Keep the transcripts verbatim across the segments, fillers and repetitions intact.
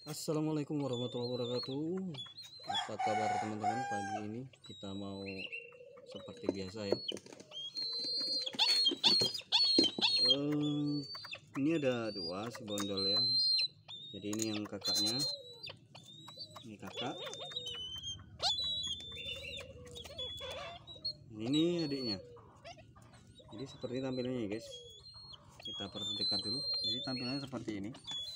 Assalamualaikum warahmatullahi wabarakatuh. Apa kabar teman-teman? Pagi ini kita mau seperti biasa ya. Um, ini ada dua si bondol ya. Jadi ini yang kakaknya, ini kakak, ini adiknya. Jadi seperti tampilannya ya guys. Kita perdekat dulu. Jadi tampilannya seperti ini.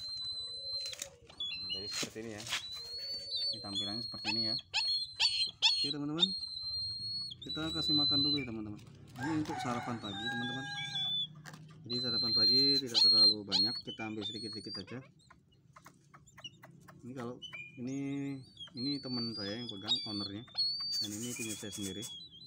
Jadi seperti ini ya. Ini tampilannya seperti ini ya. Oke teman-teman, kita kasih makan dulu ya teman-teman. Ini untuk sarapan pagi teman-teman. Jadi sarapan pagi tidak terlalu banyak, kita ambil sedikit-sedikit saja. Ini kalau ini ini teman saya yang pegang, ownernya, dan ini punya saya sendiri.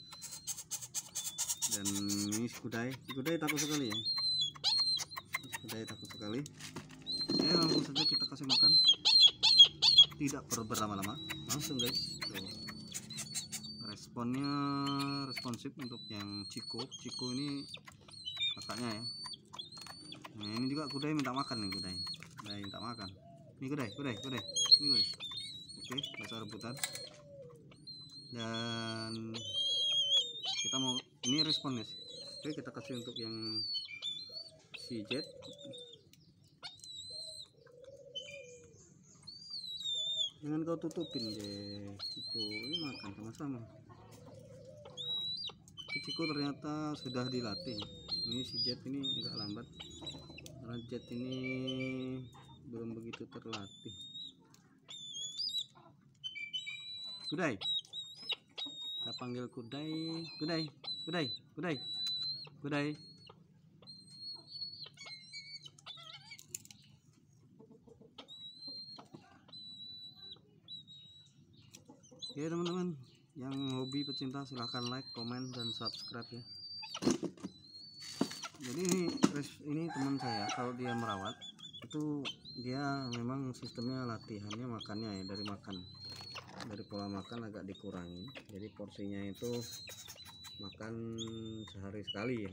Dan ini si kudai, si kudai takut sekali ya. Si kudai takut sekali. Ya langsung saja kita kasih makan. Tidak perlu berlama-lama, langsung guys. Tuh. Responnya responsif untuk yang Ciko. Ciko ini kakaknya ya. Nah ini juga kudai minta makan nih, kudai. Kudai minta makan. Ini kudai, kudai, kudai. Ini kudai. Oke, bahasa rebutan. Dan kita mau ini respon guys. Oke, kita kasih untuk yang si Jet. Jangan kau tutupin deh, Ciko. Ini makan sama-sama. Ciko ternyata sudah dilatih. Ini si Jet ini agak lambat. Karena Jet ini belum begitu terlatih. Kudai. Kita panggil kudai, kudai, kudai, kudai, kudai. Oke teman-teman, yang hobi pecinta silahkan like, komen, dan subscribe ya. Jadi ini ini teman saya, kalau dia merawat itu dia memang sistemnya latihannya makannya ya, dari makan, dari pola makan agak dikurangi. Jadi porsinya itu makan sehari sekali ya.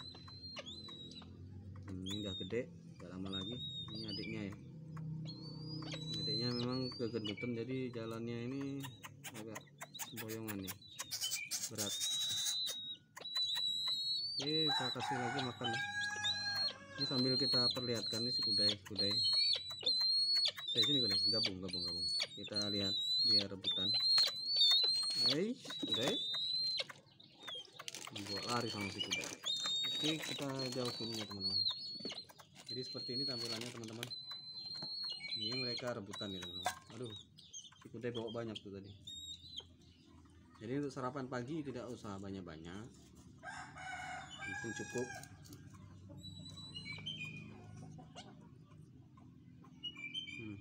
Ini udah gede, gak lama lagi. Ini adiknya ya. Adiknya memang kegendutan, jadi jalannya ini agak boyongan ya, berat. Oke, kita kasih lagi makan. Ini sambil kita perlihatkan nih si kudai, kudai. Eh sini kudai, gabung, gabung, gabung. Kita lihat dia rebutan. Hai, kudai. Membuat lari sama si kudai. Oke, kita jauhin ya teman-teman. Jadi seperti ini tampilannya teman-teman. Ini mereka rebutan ya teman-teman. Aduh, si kudai bawa banyak tuh tadi. Jadi untuk sarapan pagi tidak usah banyak-banyak, mungkin cukup. Hmm.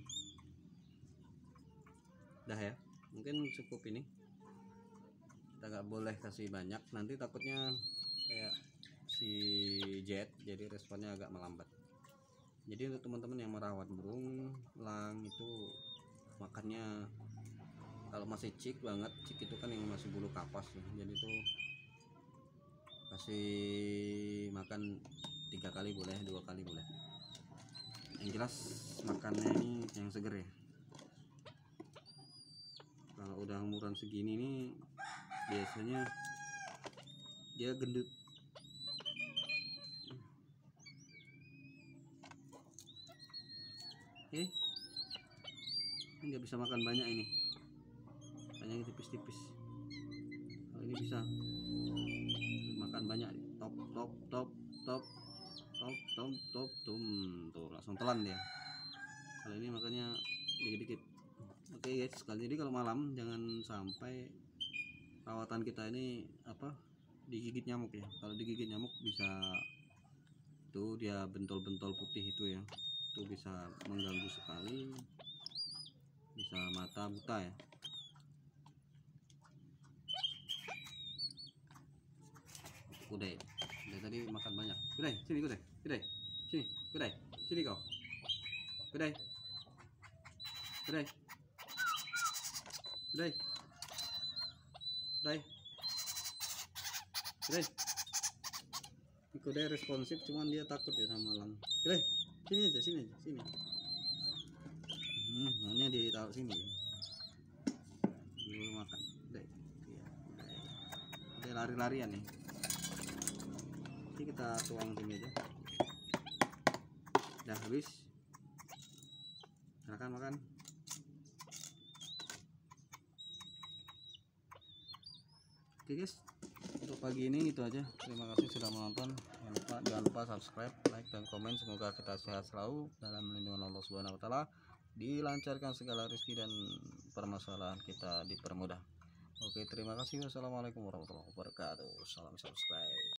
Dah ya, mungkin cukup ini. Kita nggak boleh kasih banyak, nanti takutnya kayak si Jet, jadi responnya agak melambat. Jadi untuk teman-teman yang merawat burung elang itu makannya, kalau masih cik banget, cik itu kan yang masih bulu kapas ya, jadi itu kasih makan tiga kali boleh, dua kali boleh. Yang jelas makannya ini yang seger ya. Kalau udah umuran segini nih biasanya dia gendut. Eh, ini nggak bisa makan banyak ini. Yang tipis-tipis. Kalau ini bisa makan banyak, top top top top top top top tum tuh langsung telan dia. Kalau ini makannya dikit-dikit. Oke guys, sekali jadi kalau malam jangan sampai perawatan kita ini apa digigit nyamuk ya. Kalau digigit nyamuk bisa tuh dia bentol-bentol putih itu ya, itu bisa mengganggu sekali, bisa mata buta ya. Kudai, kudai tadi makan banyak. Kudai, sini kudai, kudai, sini, kudai, sini kau. Kudai, kudai, kudai, kudai, kudai. Kudai responsif, cuman dia takut ya sama elang. Kudai, sini aja, sini aja, sini. Hmm, makannya ditaruh sini. Dulu makan. Udah, ya, udah, udah lari-larian nih. Nanti kita tuang sini aja. Udah habis. Silakan makan. Oke guys, untuk pagi ini itu aja. Terima kasih sudah menonton. Jangan lupa, jangan lupa subscribe, like, dan komen. Semoga kita sehat selalu dalam lindungan Allah Subhanahu Wa Taala. Dilancarkan segala rezeki dan permasalahan kita dipermudah. Oke, terima kasih. Wassalamualaikum warahmatullahi wabarakatuh. Salam subscribe.